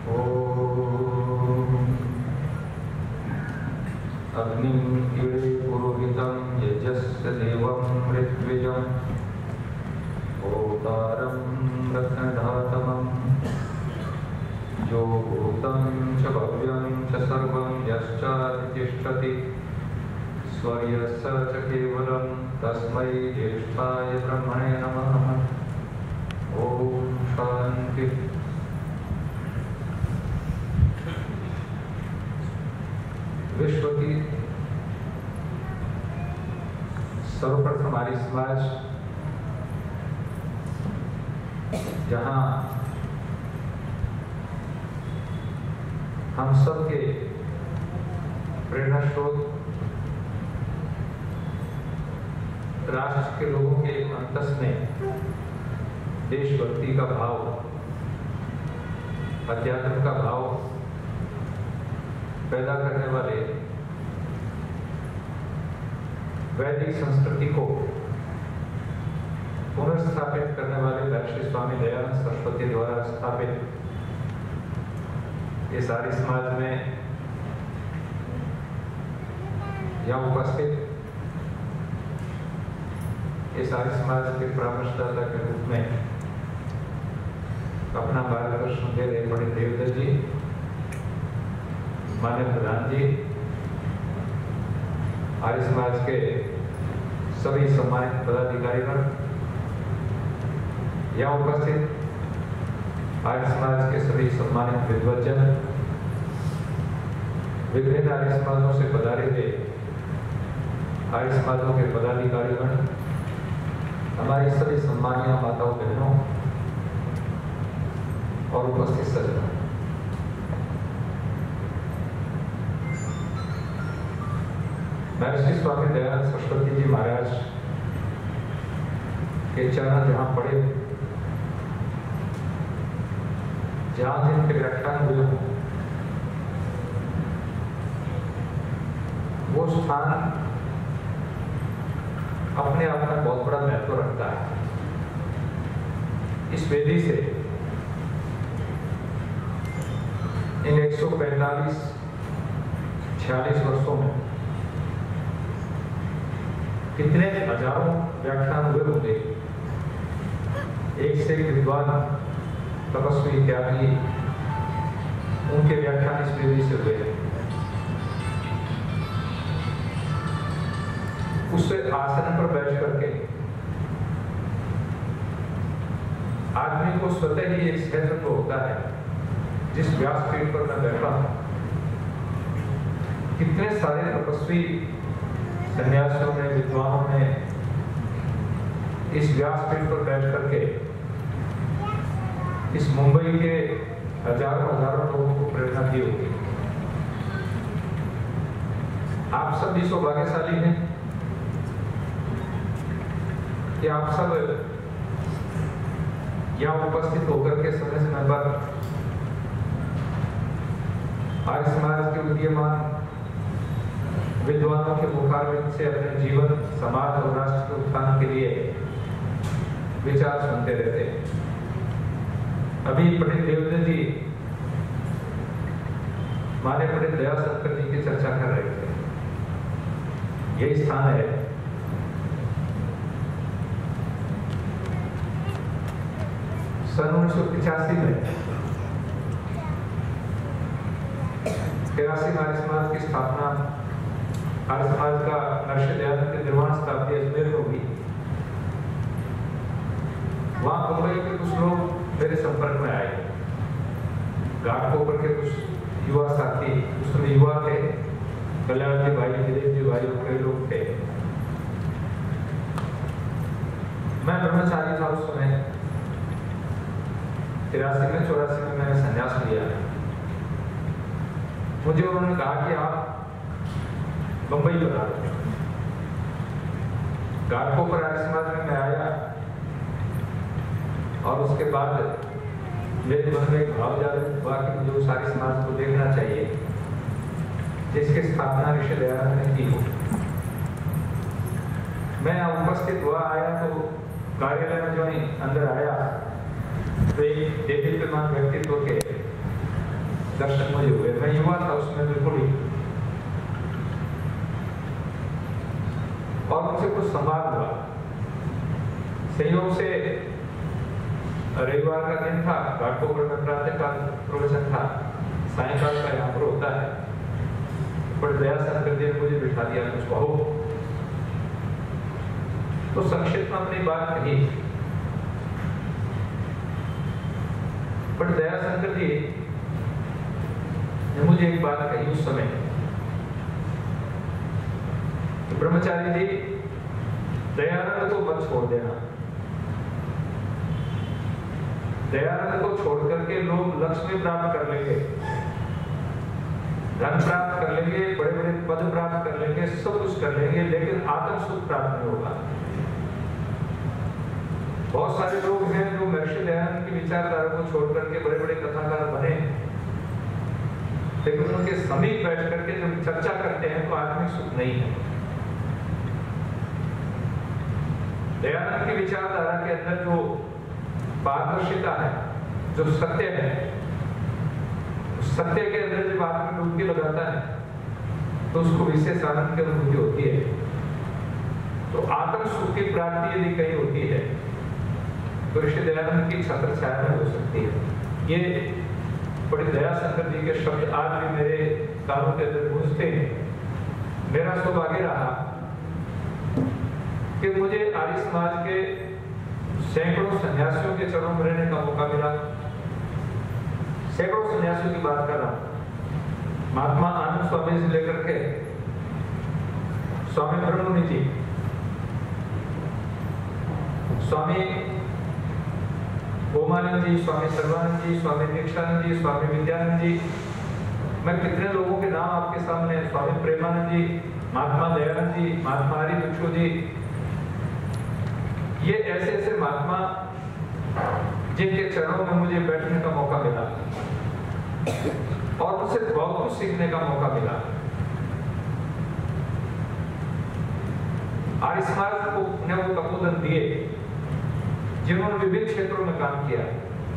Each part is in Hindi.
अग्निं ईडे पुरोहितं यजस्य देवं ऋत्विजं होतारं रत्नधातमं यो भूतं च भव्यं च सर्वं यश्चातिष्ठति स्वर्यस्य च केवलं तस्मै ज्येष्ठाय ब्रह्मणे नमः। ओम शांति। विश्व की सर्वप्रथम आर्य समाज जहां हम सब के प्रेरणा स्रोत राष्ट्र के लोगों के अंतस में देशभक्ति का भाव, अध्यात्म का भाव पैदा करने वाले वैदिक संस्कृति को पुनर्स्थापित करने वाले महर्षि स्वामी दयानंद सरस्वती द्वारा स्थापित इस आर्य समाज में यहाँ उपस्थित इस आर्य समाज के परामर्शदाता के रूप में अपना मार्गदर्शन दे रहे पंडित देवदत्त जी, माननीय प्रधान जी, आर्य समाज के सभी सम्मानित पदाधिकारीगण, यहाँ उपस्थित आर्य समाज के सभी सम्मानित विद्वज्जन, विभिन्न आर्य समाजों से पधारे हुए आर्य समाजों के पदाधिकारीगण, हमारी सभी सम्मानीय माताओं बहनों और उपस्थित सज्जनों, महर्षि स्वामी दयानंद सरस्वती जी महाराज के चरण जहां पड़े, जहां जिनके व्याख्यान हुए हों, वो स्थान अपने आप में बहुत बड़ा महत्व रखता है। इस वेदी से इन 145-46 वर्षों में कितने हजारों व्याख्यान हुए होंगे। एक से एक विद्वान, तपस्वी त्यागी, उनके व्याख्यान इस वेदी से हुए। उससे आसन पर बैठ करके आदमी को स्वतः ही एक सहज होता है, जिस व्यासपीठ पर मैं बैठा हूं, कितने सारे तपस्वी सन्यासियों ने, विद्वानों ने इस व्यासपीठ पर बैठ करके इस मुंबई के हजारों लोगों को प्रेरणा दी होगी। आप सब भी सौभाग्यशाली हैं कि आप सब यहाँ उपस्थित होकर के समय समय पर आर्य समाज के उदीयमान विद्वानों के मुखारविंद से अपने जीवन, समाज और राष्ट्र के उत्थान के लिए विचार सुनते रहते हैं। अभी पंडित देवदत्त जी, माननीय पंडित दयाशंकर जी की चर्चा कर रहे थे। यही स्थान है सन 1985 में 83 आर्य समाज की स्थापना, आर्य समाज का महर्षि दयानंद के निर्वाण शताब्दी अजमेर में हुई। वहां मुंबई के कुछ लोग मेरे संपर्क में आए। घाटकोपर के कुछ युवा साथी, उस समय युवा थे, कल्याण जी भाई, दिलीप जी भाई, कई लोग थे। मैं ब्रह्मचारी था उस समय। 83 में मैंने संन्यास लिया। मुझे उन्होंने कहा कि आप बंबई पधारो। घाटकोपर आर्य समाज में मैं आया और उसके बाद मेरे मन में एक भाव जागृत हुआ कि मुझे उस आर्य समाज को देखना चाहिए जिसकी स्थापना ऋषि दयानंद ने की हो। मैं उपस्थित हुआ, आया तो कार्यालय में जो अंदर आया तो एक देदीप्यमान व्यक्तित्व के दर्शन मुझे हुए। मैं युवा था उसमें बिल्कुल ही, और मुझे कुछ संवाद हुआ। संयोग से रविवार का दिन था, घाटकोपर में प्रातः काल प्रवचन था, सायंकाल का यहाँ पर होता है। पर दया शंकर जी ने मुझे बिठा दिया, कुछ कहो। तो संक्षिप्त में अपनी बात कही। पर दया शंकर जी ने मुझे एक बात कही उस समय, ब्रह्मचारी जी, दयानंद को मत छोड़ देना। दयानंद को छोड़ करके लोग लक्ष्मी प्राप्त कर लेंगे, धन प्राप्त कर लेंगे, बड़े बड़े पद प्राप्त कर लेंगे, सब कुछ कर लेंगे, लेकिन आत्म सुख प्राप्त नहीं होगा। बहुत सारे लोग हैं जो महर्षि दयानंद की विचारधारा को छोड़ करके बड़े बड़े कथाकार बने, लेकिन उनके समीप बैठ करके जब चर्चा करते हैं तो आत्मिक सुख नहीं है। दयानंद की विचारधारा के अंदर जो पारदर्शिता है, जो सत्य है, सत्य के अंदर जब आत्मा डुबकी लगाता है तो उसको विशेष आनंद की अनुभूति होती है। तो आत्म सुख की प्राप्ति यदि कहीं होती है तो ऋषि दयानंद की छत्र छाया में हो सकती है। ये बड़ी दया शंकर जी के शब्द आज भी मेरे कानों के अंदर गूंजते हैं। मेरा सौभाग्य रहा कि मुझे आर्य समाज के सैकड़ों सन्यासियों के चरणों में रहने का मौका मिला। सैकड़ों सन्यासियों की बात कर रहा हूं, महात्मा आनंद स्वामी से लेकर के स्वामी ब्रह्ममुनि जी, स्वामी ओमानंद जी, स्वामी सर्वानंद जी, स्वामी दीक्षानंद जी, स्वामी विद्यानंद जी, मैं कितने लोगों के नाम आपके सामने, स्वामी प्रेमानंद जी, महात्मा दयानंद जी, महात्मा हरि भिक्षु जी, ये ऐसे ऐसे महात्मा जिनके चरणों में मुझे बैठने का मौका मिला और उनसे बहुत कुछ सीखने का मौका मिला। आर्य समाज को ने वो तपोधन दिए जिन्होंने विभिन्न क्षेत्रों में काम किया,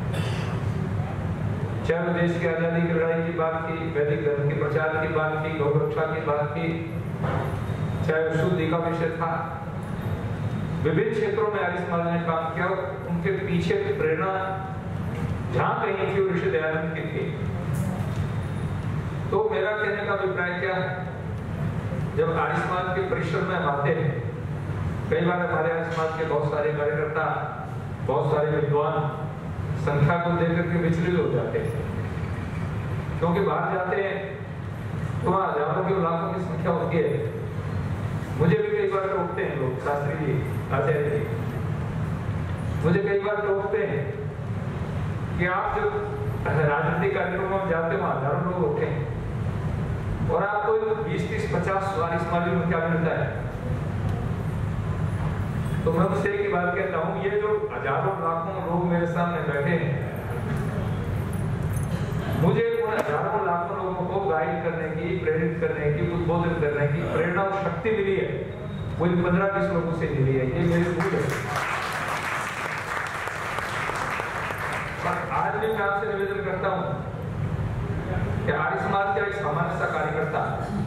चाहे वो देश की आजादी की लड़ाई की बात की, वैदिक धर्म के प्रचार की बात की, गौ रक्षा की बात की, चाहे शुद्धि का विषय था, विभिन्न क्षेत्रों में आर्य समाज ने काम किया। उनके पीछे प्रेरणा जहां कहीं थी वो ऋषि दयानंद की थी। तो मेरा कहने का अभिप्राय क्या है, जब आर्य समाज के परिश्रम में हम आते हैं, कई बार हमारे आर्य समाज के बहुत सारे कार्यकर्ता, बहुत सारे विद्वान संख्या को देकर के विचलित हो जाते हैं, क्योंकि बाहर जाते हैं तो वहां हजारों की लाखों की संख्या होती है। मुझे भी कई बार टोकते हैं लोग, शास्त्री जी, आचार्य जी, मुझे कई बार टोकते हैं कि आप जब राजनीतिक कार्यक्रमों में जाते हो हजारों लोग होते हैं और आपको 20, 30, 50 आर्य समाजी में क्या मिलता है। तो मैं उससे की बात कहता हूँ, ये जो हजारों लाखों लोग मेरे सामने बैठे हैं, मुझे उन हजारों लाखों लोगों को गाइड करने की, प्रेरित करने की, उद्बोधित करने की प्रेरणा और शक्ति मिली है, वो 15-20 लोगों से मिली है। ये मेरी भूल है। आज भी मैं आपसे निवेदन करता हूं कि आर्य समाज का एक सामान्य सा कार्यकर्ता,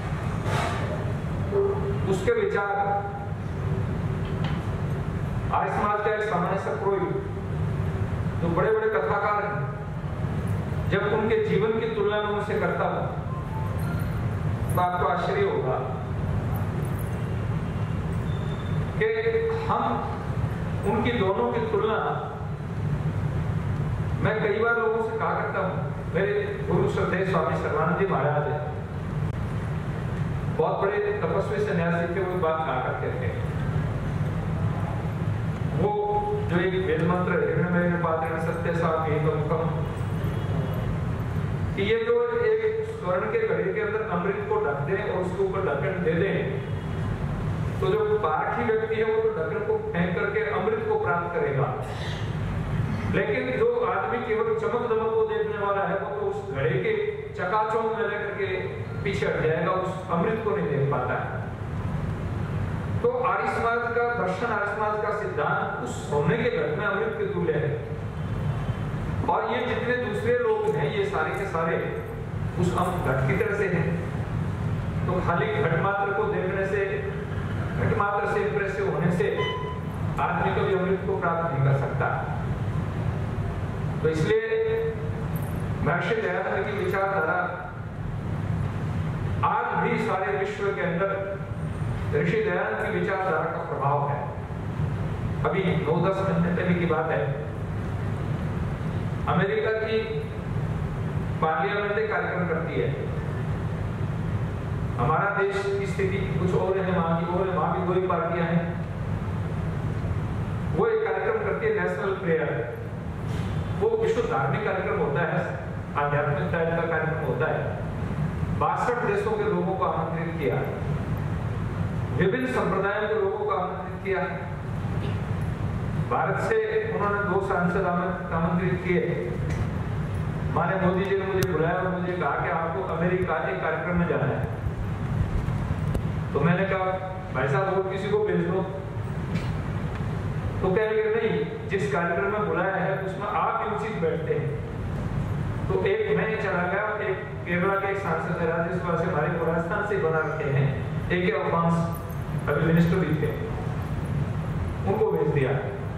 उसके विचार, आर्य समाज का एक सामान्य सा पुरोहित, जो बड़े बड़े कथाकार हैं, जब उनके जीवन की तुलना में उनसे करता हूं तो आपको आश्चर्य होगा कि हम उनकी दोनों की तुलना, मैं कई बार लोगों से कहा करता हूं, मेरे गुरु श्रद्धेय स्वामी सर्वानंद जी महाराज है, बहुत बड़े तपस्वी सन्यासी थे, वो बात कहा करते थे, वो जो एक वेद मंत्र हिरण्यमय पात्रेण सत्य सात्विकम, कि ये जो एक स्वर्ण के घड़े के अंदर अमृत को ढक दें और उसके ऊपर ढक्कन दे दें, तो जो पारखी व्यक्ति है वो तो ढक्कन को फेंक करके अमृत को प्राप्त करेगा, लेकिन जो आदमी केवल चमक दमक को देखने वाला है, वो तो उस घड़े के चकाचौंध में लेकर के पीछे हट जाएगा, उस अमृत को नहीं देख पाता है। तो आर्य समाज का दर्शन, आर्य समाज का सिद्धांत उस सोने के घट में अमृत के तुल्य है। और ये जितने दूसरे लोग हैं, ये सारे के सारे उस घट की तरह से है। तो खाली घट मात्र को देखने से, घट मात्र से इंप्रेसिव होने से आदमी कभी अमृत को प्राप्त नहीं कर सकता। तो इसलिए महर्षि दयानंद की विचारधारा आज भी सारे विश्व के अंदर ऋषि दयानंद की विचारधारा का प्रभाव है। अभी 9-10 महीने पहले की बात है, अमेरिका की पार्लियामेंट एक कार्यक्रम करती है। हमारा देश की स्थिति कुछ और है, वहां की और है, वहां भी 2 ही पार्टियां हैं। वो एक कार्यक्रम करती है नेशनल प्रेयर। वो विश्व धार्मिक कार्यक्रम होता है, आध्यात्मिक टाइप का कार्यक्रम होता है। 62 देशों के लोगों को आमंत्रित किया, विभिन्न संप्रदायों के लोगों को आमंत्रित किया। भारत से उन्होंने 2 सांसद आमंत्रित किए। माने मोदी जी ने मुझे बुलाया और मुझे कहा कि आपको अमेरिका के कार्यक्रम में जाना है। तो मैंने कहा भाई साहब और किसी को भेज दो। तो कह रहे नहीं, जिस कार्यक्रम में बुलाया है उसमें आप ही उचित बैठते हैं। तो एक मैं चला गया, एक केरला के एक सांसद है, राज्यसभा से, हमारे को राजस्थान से बना रखे हैं, एक अल्फांस अभी मिनिस्टर भी थे, उनको भेज दिया।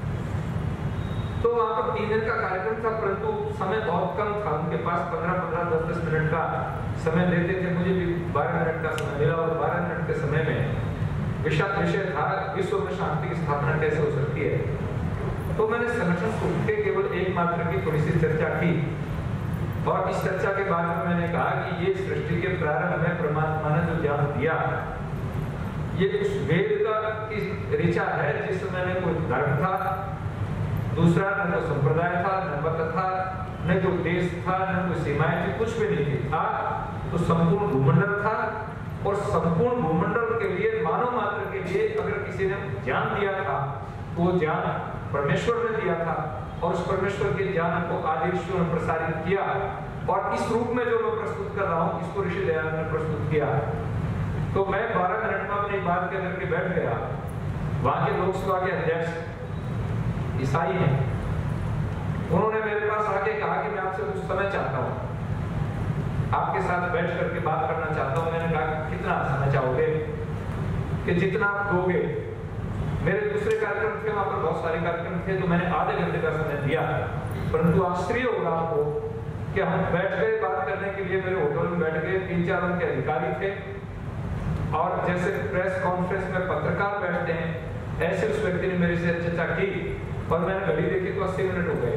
तो वहां पर 3 दिन का कार्यक्रम था, परंतु समय बहुत कम था उनके पास। 15-15, 10-10 मिनट का समय देते थे। मुझे भी 12 मिनट का समय मिला और 12 मिनट के समय में विषय था विश्व में शांति की स्थापना कैसे हो सकती है। तो मैंने संगठन को के केवल एक मात्र की थोड़ी सी चर्चा की और इस चर्चा के बाद में मैंने कहा कि ये सृष्टि के प्रारंभ में परमात्मा ने जो ज्ञान दिया, ये उस वेद का ऋचा है जिसमें न कोई धर्म था, दूसरा न तो संप्रदाय था, न मत था, न जो देश था, न कोई सीमाएं थी, कुछ भी नहीं थी। था तो संपूर्ण भूमंडल था और संपूर्ण भूमंडल के लिए, मानव मात्र के लिए अगर किसी ने ज्ञान दिया था तो वो ज्ञान परमेश्वर ने दिया था और उस परमेश्वर के ज्ञान को आदि ऋषियों ने प्रसारित किया। और इस रूप में जो मैं प्रस्तुत कर रहा हूँ, इसको ऋषि दयानंद ने प्रस्तुत किया। तो मैं 12 मिनट में अपनी बात कहकर के बैठ गया। वहां के लोकसभा के अध्यक्ष ईसाई हैं, उन्होंने मेरे पास आके कहा कि मैं आपसे कुछ समय चाहता हूँ, आपके साथ बैठ करके बात करना चाहता हूँ। मैंने कहा कितना समय चाहोगे? कि जितना आप दोगे। मेरे दूसरे कार्यक्रम थे, वहां पर बहुत सारे कार्यक्रम थे, तो मैंने आधे घंटे का समय दिया। परंतु आश्चर्य होगा आपको कि हम बैठ गए बात करने के लिए, मेरे होटल में बैठ गए, 3-4 उनके अधिकारी थे और जैसे प्रेस कॉन्फ्रेंस में पत्रकार बैठते हैं, ऐसे उस व्यक्ति ने मेरे से चर्चा की और मैंने घड़ी देखी तो 80 मिनट हो गए।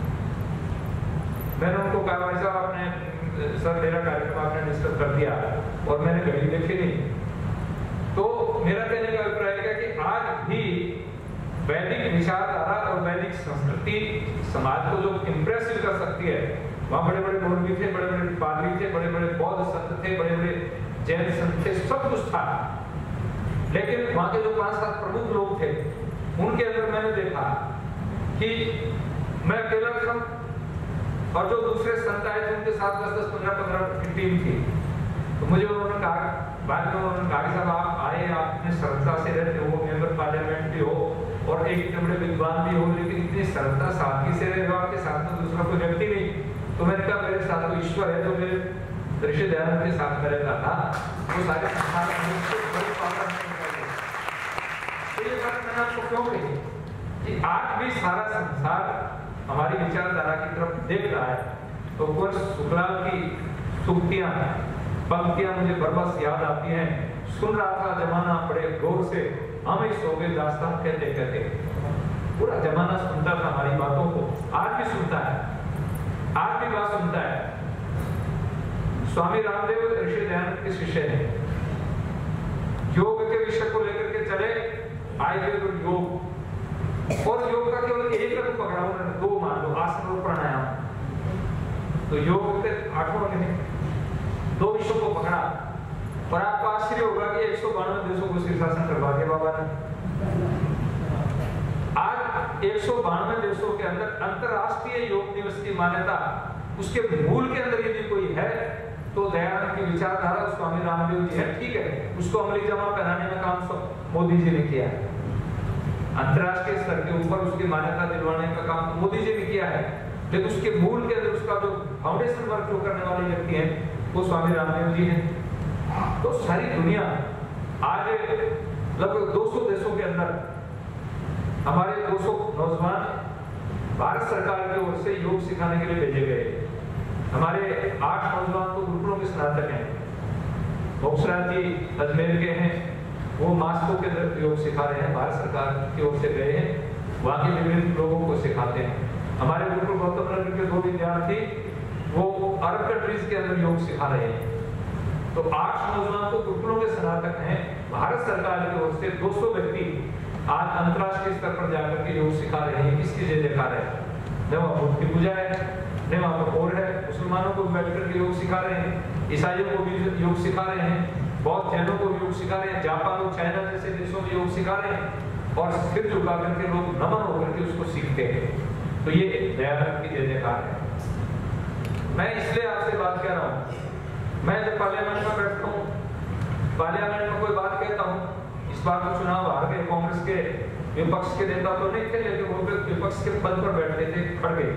मैंने उनको कहा भाई साहब आपने, सर मेरा कार्यक्रम आपने डिस्टर्ब कर दिया, और मैंने घड़ी देखी नहीं। तो मेरा कहने का अभिप्राय है कि आज भी वैदिक विचारधारा और वैदिक संस्कृति समाज को जो इंप्रेसिव कर सकती है, वहाँ बड़े बड़े मौलवी थे, बड़े बड़े पादरी थे, बड़े बड़े बौद्ध संत थे, बड़े बड़े जैन संत थे, सब कुछ था। लेकिन वहाँ के जो 5-7 प्रमुख लोग थे, उनके अंदर मैंने देखा कि मैं अकेला था और जो दूसरे संत आए थे उनके साथ 10-10, 15-15 की टीम थी। तो मुझे उन्होंने कहा, बाद में उन्होंने कहा साहब आप आए, आप इतने सरलता से रहते हो, मेंबर पार्लियामेंट भी हो और एक इतने बड़े विद्वान भी हो, लेकिन इतनी सरलता सादगी से रहे हो, आपके साथ में दूसरा कोई व्यक्ति नहीं। तो मैंने कहा मेरे साथ तो ईश्वर है, जो मेरे ऋषि दयानंद के साथ में रहता था, वो सारे संसार ये बात मैंने आपको क्यों कही कि आज भी सारा संसार हमारी विचारधारा की तरफ देख रहा है। तो कुछ शुक्लाल की सूक्तियां, पंक्तियां मुझे बरबस याद आती हैं। सुन रहा था जमाना बड़े गौर से, हम ही सो गए दास्तान कहते कहते। पूरा जमाना सुनता था हमारी बातों को, आज भी सुनता है, आज भी बात सुनता है। स्वामी रामदेव ऋषि दयानंद के शिष्य हैं, योग के विषय को लेकर के चले, आए तो योग, और योग का केवल एक रंग पकड़ा उन्होंने, 2 मान लो, आसन और प्राणायाम। तो योग के 8 अंग हैं, 2 विषयों को पकड़ा। और आपको आश्चर्य होगा कि 192 देशों को शीर्षासन करवा दिया बाबा ने। आज 192 देशों के अंदर अंतरराष्ट्रीय योग दिवस की मान्यता, उसके मूल के अंदर यदि कोई है तो दयानंद की विचारधारा स्वामी रामदेव जी है। ठीक है, उसको अमली जमा पहनाने में काम सब मोदी जी ने किया है, अंतरराष्ट्रीय स्तर के ऊपर उसकी मान्यता दिलवाने का काम मोदी जी ने किया है, लेकिन उसके मूल के अंदर उसका जो फाउंडेशन वर्क जो करने वाले व्यक्ति हैं वो स्वामी रामदेव जी हैं। तो सारी दुनिया आज लगभग 200 देशों के अंदर हमारे 200 नौजवान भारत सरकार की ओर से योग सिखाने के लिए भेजे गए। हमारे 8 नौजवान तो गुरुकुलों के स्नातक हैं। मोक्षराज जी अजमेर के हैं, वो मास्को के अंदर योग सिखा रहे हैं, भारत सरकार की ओर से गए हैं, वहाँ के विभिन्न लोगों को सिखाते हैं। हमारे गुरुकुल गौतम नगर के 2 विद्यार्थी वो अरब कंट्रीज के अंदर योग सिखा रहे हैं। तो 8 नौजवान तो गुरुकुलों के स्नातक हैं। भारत सरकार की ओर से 200 व्यक्ति आज अंतर्राष्ट्रीय स्तर पर जाकर के योग सिखा रहे हैं। किसकी जय जयकार है? न वहाँ बुद्ध की पूजा है, न वहाँ पर और है। मुसलमानों को बैठ करके योग सिखा रहे हैं, ईसाइयों को भी योग सिखा रहे हैं, बौद्ध जैनों को योग सिखा रहे हैं, जापान और चाइना जैसे देशों में योग सिखा रहे हैं और सिर झुका करके लोग नमन होकर के उसको सीखते हैं। तो ये दयानंद की जय जयकार है। मैं इसलिए आपसे बात कह रहा हूँ, मैं जब पार्लियामेंट में बैठता हूँ, पार्लियामेंट में कोई बात कहता हूँ, इस बार तो चुनाव हार गए, कांग्रेस के विपक्ष के नेता तो नहीं थे, लेकिन वो विपक्ष के पद पर बैठते थे, खड़गे।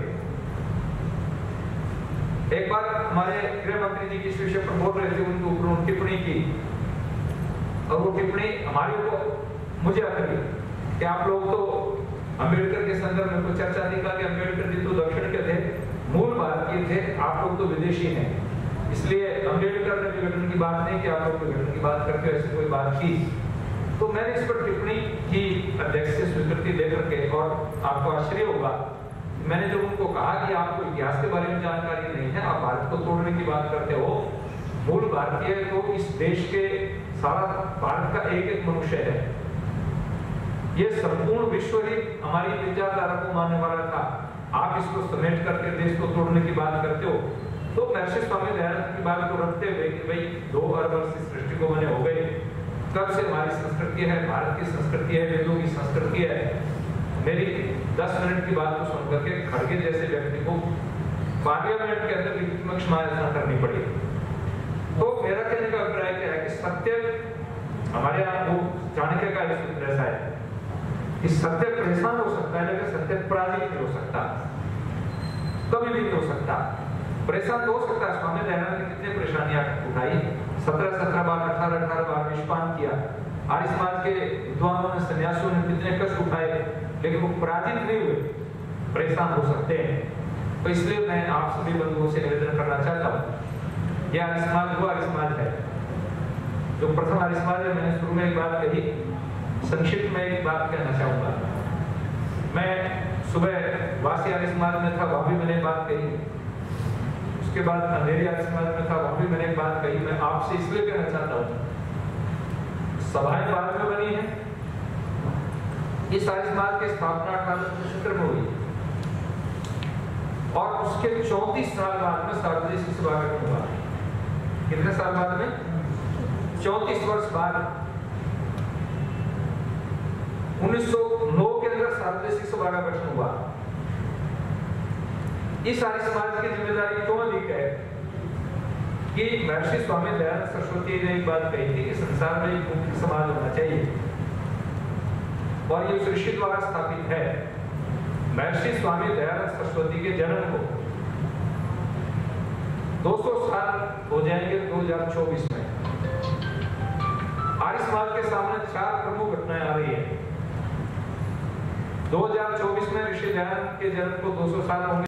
एक बार हमारे गृह मंत्री जी किस विषय पर बोल रहे थे, उनके ऊपर उन्होंने टिप्पणी की और वो टिप्पणी हमारे ऊपर मुझे आकर कि आप लोग तो अंबेडकर के संदर्भ में कोई चर्चा नहीं कहा कि अंबेडकर जी तो दक्षिण के थे, मूल भारतीय थे, आप लोग तो विदेशी हैं, इसलिए अंबेडकर ने विघटन की बात नहीं की, आप लोग विघटन की बात करके ऐसी कोई बात की। तो मैंने इस पर टिप्पणी की अध्यक्ष से स्वीकृति लेकर के, और आपको आश्चर्य होगा, मैंने जब उनको कहा कि आपको इतिहास के बारे में जानकारी नहीं है, आप भारत को तोड़ने की बात करते हो, मूल भारतीय तो इस देश के सारा भारत का एक एक मनुष्य है, ये संपूर्ण विश्व ही हमारी विचारधारा को मानने वाला था, आप इसको समेट करके देश को तोड़ने की बात करते हो। तो महर्षि स्वामी दयानंद की बात को रखते हुए कि भाई 2 अरब वर्ष इस सृष्टि को बने हो गए, कब से हमारी संस्कृति है, भारत की संस्कृति है, वेदों की संस्कृति है। मेरी 10 मिनट की बात को सुनकर के खड़गे जैसे व्यक्ति को पार्लियामेंट के अंदर विपक्ष में आलोचना करनी पड़ी। तो मेरा कहने का अभिप्राय क्या है कि सत्य हमारे यहाँ वो चाणक्य का एक सूत्र ऐसा है कि सत्य परेशान हो सकता है, लेकिन सत्य पराजित नहीं हो सकता, कभी भी नहीं हो सकता। परेशान तो हो सकता है, स्वामी दयानंद ने कितने परेशानियां उठाई, 17 बार 18 बार विषपान किया, आर्य समाज के विद्वानों ने, सन्यासियों ने कितने कष्ट उठाए, लेकिन वो पराजित नहीं हुए, परेशान हो सकते हैं। तो इसलिए मैं आप सभी बंधुओं से निवेदन करना चाहता हूँ, यह आर्य समाज वो आर्य समाज है जो प्रथम आर्य समाज है। मैंने शुरू में एक बात कही, संक्षिप्त में एक बात कहना चाहूंगा। मैं सुबह वासी आर्य समाज में था, वहां भी मैंने बात कही, उसके बाद अंधेरी आर्य समाज में था, वहां भी मैंने एक बात कही। मैं आपसे इसलिए कहना चाहता हूँ, सभाएं बाद में बनी है, इस आर्य समाज की स्थापना 1875 में हुई और उसके 34 साल बाद में सार्वजनिक सभा गठन हुआ। कितने साल बाद में? 34 वर्ष बाद 1909 के अंदर सार्वजनिक सभा का गठन हुआ। इस आर्य समाज की जिम्मेदारी क्यों अधिक है कि महर्षि स्वामी दयानंद सरस्वती ने एक बात कही थी कि संसार में एक मुख्य समाज होना चाहिए, और ये उस ऋषि द्वारा स्थापित है। महर्षि स्वामी दयानंद सरस्वती के जन्म को 200 साल हो जाएंगे 2024 में। आर्य समाज के सामने 4 प्रमुख घटनाएं आ रही है। 2024 में ऋषि दयानंद के जन्म को 200 साल होंगे।